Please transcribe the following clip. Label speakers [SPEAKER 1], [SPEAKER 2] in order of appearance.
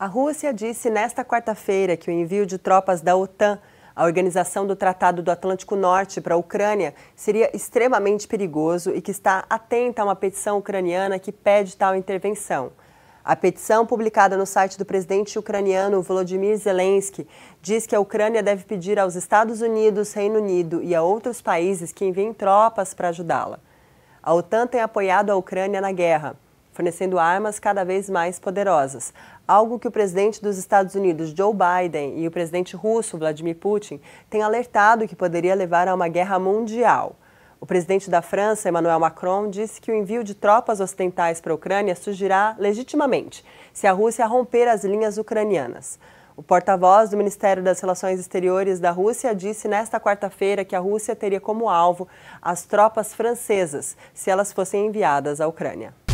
[SPEAKER 1] A Rússia disse nesta quarta-feira que o envio de tropas da OTAN, a Organização do Tratado do Atlântico Norte, para a Ucrânia seria extremamente perigoso e que está atenta a uma petição ucraniana que pede tal intervenção. A petição, publicada no site do presidente ucraniano Volodymyr Zelensky, diz que a Ucrânia deve pedir aos Estados Unidos, Reino Unido e a outros países que enviem tropas para ajudá-la. A OTAN tem apoiado a Ucrânia na guerra, fornecendo armas cada vez mais poderosas, algo que o presidente dos Estados Unidos, Joe Biden, e o presidente russo, Vladimir Putin, têm alertado que poderia levar a uma guerra mundial. O presidente da França, Emmanuel Macron, disse que o envio de tropas ocidentais para a Ucrânia surgirá legitimamente se a Rússia romper as linhas ucranianas. O porta-voz do Ministério das Relações Exteriores da Rússia disse nesta quarta-feira que a Rússia teria como alvo as tropas francesas, se elas fossem enviadas à Ucrânia.